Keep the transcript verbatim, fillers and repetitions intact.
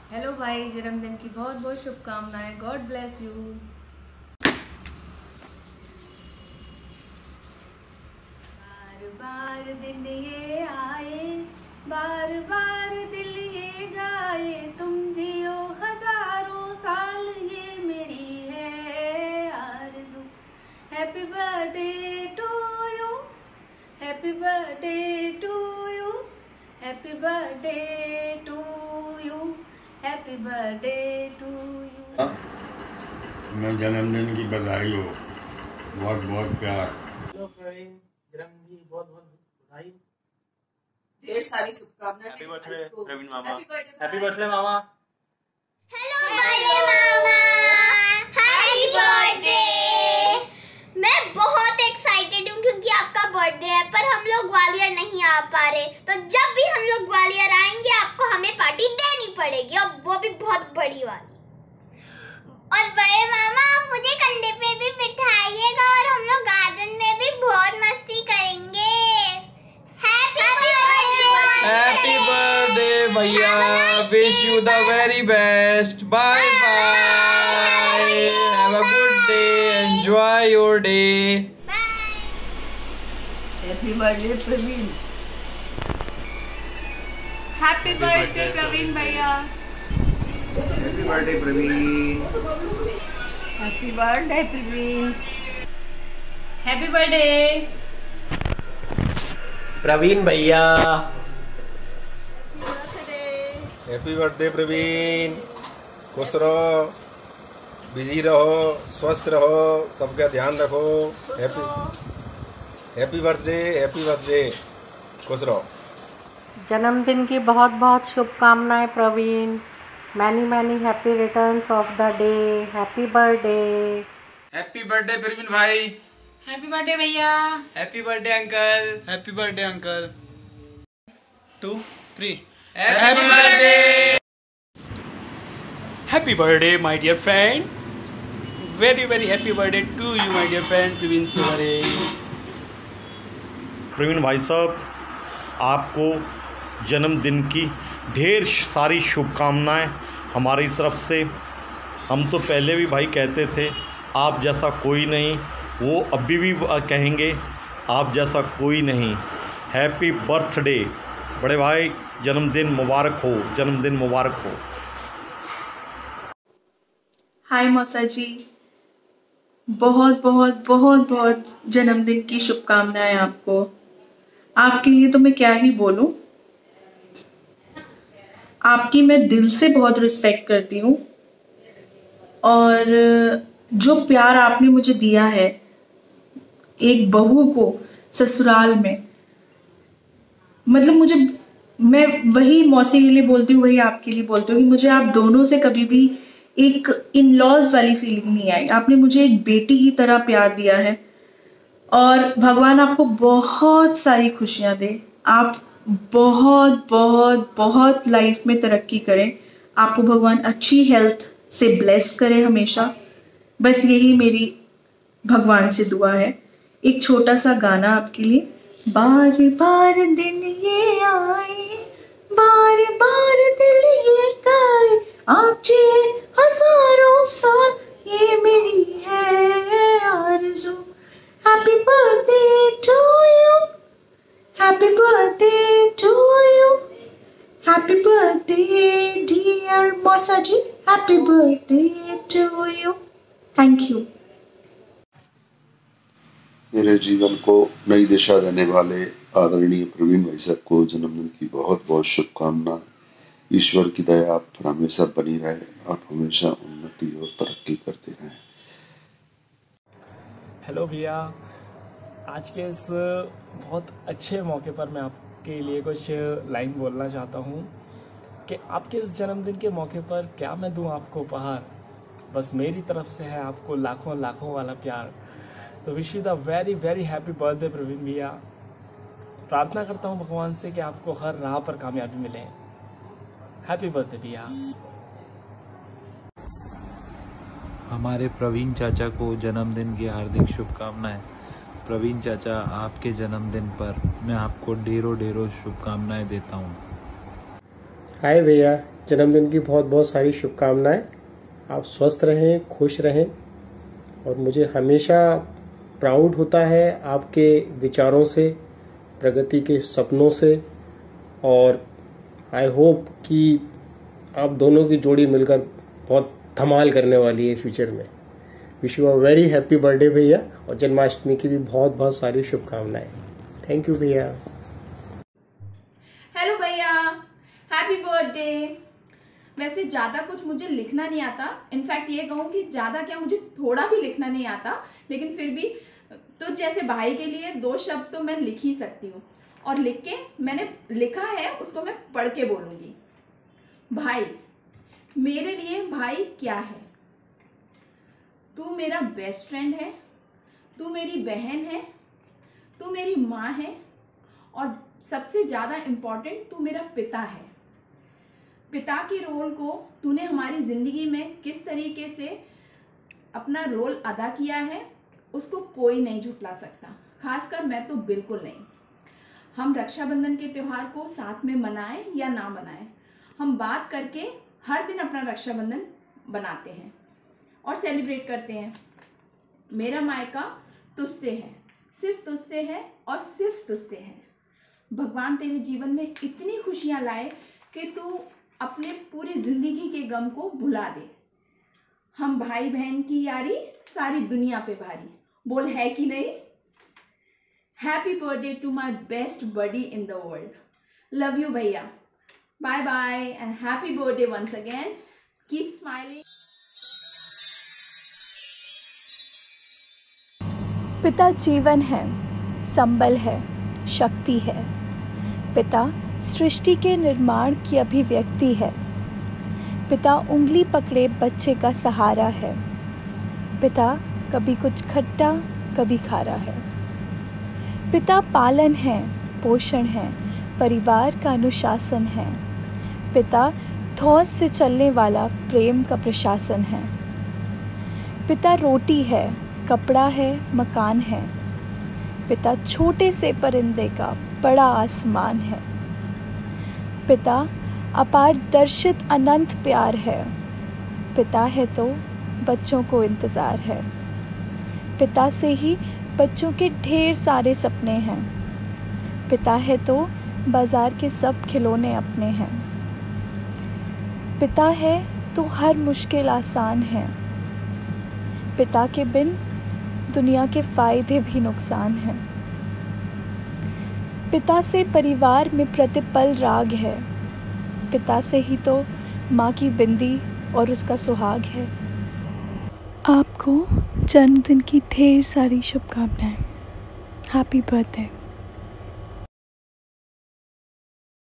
Hello भाई, जन्मदिन की बहुत बहुत शुभकामनाएं। God bless you. बार बार दिन ये आए, बार बार दिल ये गाए, तुम जियो हजारों साल, ये मेरी है आरज़ू। Happy birthday to you, happy birthday to you, happy birthday to you, happy birthday to you. मैं जन्मदिन की बधाई हो, बहुत बहुत प्यार। हेलो प्रवीण, जन्मदिन की बहुत बहुत बधाई, ढेर सारी शुभकामनाएं। हैप्पी बर्थडे प्रवीण मामा। हैप्पी बर्थडे मामा। हेलो बड़े मामा, हैप्पी बर्थडे। मैं बहुत एक्साइटेड हूँ क्योंकि आपका बर्थडे है, पर हम लोग ग्वालियर नहीं आ पा रहे, तो जब भी हम लोग ग्वालियर आएंगे आपको हमें पार्टी देनी पड़ेगी, और वो भी बहुत बड़ी वाली। और बड़े मामा, आप मुझे कंधे पे भी बिठाइएगा और हम लोग गार्डन में भी बहुत मस्ती करेंगे। Happy birthday. हैप्पी बर्थडे भैया, wish you the very best. Bye bye, have a good day, enjoy your day. Happy birthday Praveen. Happy birthday Praveen भैया। Happy birthday Praveen. Happy birthday Praveen. Happy birthday Praveen भैया। Happy birthday Praveen. खुश रहो, बिजी रहो, स्वस्थ रहो, सबका ध्यान रखो। Happy happy birthday, happy birthday, खुश रहो। जन्मदिन की बहुत बहुत शुभकामनाएं Praveen. Many many happy returns of the day. Happy birthday. Happy birthday Praveen भाई। हैप्पी बर्थडे भैया। Happy birthday uncle. Happy birthday uncle. Two three. Happy birthday. Happy birthday my dear friend, very very happy birthday to you my dear friend Praveen Sevre. Praveen भाई साहब, आपको जन्मदिन की ढेर सारी शुभकामनाएं हमारी तरफ से। हम तो पहले भी भाई कहते थे आप जैसा कोई नहीं, वो अभी भी कहेंगे आप जैसा कोई नहीं। हैप्पी बर्थडे बड़े भाई, जन्मदिन मुबारक हो, जन्मदिन मुबारक हो। हाय मौसा जी, बहुत बहुत बहुत बहुत जन्मदिन की शुभकामनाएं आपको। आपके लिए तो मैं क्या ही बोलूं, आपकी मैं दिल से बहुत रिस्पेक्ट करती हूँ, और जो प्यार आपने मुझे दिया है एक बहू को ससुराल में, मतलब मुझे, मैं वही मौसी के लिए बोलती हूँ, वही आपके लिए बोलती हूँ कि मुझे आप दोनों से कभी भी एक इन लॉज वाली फीलिंग नहीं आई। आपने मुझे एक बेटी की तरह प्यार दिया है, और भगवान आपको बहुत सारी खुशियाँ दे। आप बहुत बहुत बहुत लाइफ में तरक्की करें, आपको भगवान अच्छी हेल्थ से ब्लेस करे हमेशा। बस यही मेरी भगवान से दुआ है। एक छोटा सा गाना आपके लिए। बार बार दिन ये आए, बार बार दिल ये गाए, आप जिए हजारों साल, ये मेरी है आरज़ू। Happy birthday to you, happy birthday to you, happy birthday dear मौसा जी, happy birthday to you. Thank you. मेरे जीवन को नई दिशा देने वाले आदरणीय प्रवीण भाई साहब को जन्मदिन की बहुत बहुत शुभकामनाएं। ईश्वर की दया आप पर हमेशा बनी रहे, आप हमेशा उन्नति और तरक्की करते रहें। हेलो भैया, आज के इस बहुत अच्छे मौके पर मैं आपके लिए कुछ लाइन बोलना चाहता हूँ कि आपके इस जन्मदिन के मौके पर क्या मैं दूँ आपको उपहार। बस मेरी तरफ से है आपको लाखों लाखों वाला प्यार। तो wish you the very very happy birthday Praveen भैया। प्रार्थना करता हूँ भगवान से कि आपको हर राह पर कामयाबी मिले। हैप्पी बर्थडे भैया। हमारे प्रवीण चाचा को जन्मदिन की हार्दिक शुभकामनाएं। प्रवीण चाचा, आपके जन्मदिन पर मैं आपको ढेरों ढेरों शुभकामनाएं देता हूं। हाय भैया, जन्मदिन की बहुत बहुत सारी शुभकामनाएं। आप स्वस्थ रहें, खुश रहें और मुझे हमेशा प्राउड होता है आपके विचारों से, प्रगति के सपनों से। और आई होप कि आप दोनों की जोड़ी मिलकर बहुत धमाल करने वाली है फ्यूचर में। Wish you a very happy birthday भैया, और जन्माष्टमी की भी बहुत बहुत सारी शुभकामनाएं। थैंक यू भैया। हेलो भैया, हैप्पी बर्थडे। वैसे ज़्यादा कुछ मुझे लिखना नहीं आता, इनफैक्ट ये कहूँ कि ज़्यादा क्या, मुझे थोड़ा भी लिखना नहीं आता, लेकिन फिर भी तो जैसे भाई के लिए दो शब्द तो मैं लिख ही सकती हूँ, और लिख के मैंने लिखा है उसको मैं पढ़ के बोलूँगी। भाई, मेरे लिए भाई क्या है? तू मेरा बेस्ट फ्रेंड है, तू मेरी बहन है, तू मेरी माँ है, और सबसे ज़्यादा इम्पॉर्टेंट तू मेरा पिता है। पिता के रोल को तूने हमारी ज़िंदगी में किस तरीके से अपना रोल अदा किया है उसको कोई नहीं झुटला सकता, खासकर मैं तो बिल्कुल नहीं। हम रक्षाबंधन के त्यौहार को साथ में मनाएं या ना मनाएं, हम बात करके हर दिन अपना रक्षाबंधन बनाते हैं और सेलिब्रेट करते हैं। मेरा मायका तुझसे है, सिर्फ तुझसे है और सिर्फ तुझसे है। भगवान तेरे जीवन में इतनी खुशियाँ लाए कि तू अपने पूरी ज़िंदगी के गम को भुला दे। हम भाई बहन की यारी सारी दुनिया पे भारी, बोल है कि नहीं? Happy birthday to my best buddy in the world. Love you भैया, bye bye and happy birthday once again. Keep smiling. पिता जीवन है, संबल है, शक्ति है। पिता सृष्टि के निर्माण की अभिव्यक्ति है। पिता उंगली पकड़े बच्चे का सहारा है। पिता कभी कुछ खट्टा कभी खारा है। पिता पालन है, पोषण है, परिवार का अनुशासन है। पिता धौंस से चलने वाला प्रेम का प्रशासन है। पिता रोटी है, कपड़ा है, मकान है। पिता छोटे से परिंदे का बड़ा आसमान है। पिता अपार दर्शित अनंत प्यार है। पिता है तो बच्चों को इंतज़ार है। पिता से ही बच्चों के ढेर सारे सपने हैं। पिता है तो बाज़ार के सब खिलौने अपने हैं। पिता है तो हर मुश्किल आसान है। पिता के बिन दुनिया के फ़ायदे भी नुकसान हैं। पिता से परिवार में प्रतिपल राग है। पिता से ही तो माँ की बिंदी और उसका सुहाग है। आपको जन्मदिन की ढेर सारी शुभकामनाएं। Happy birthday.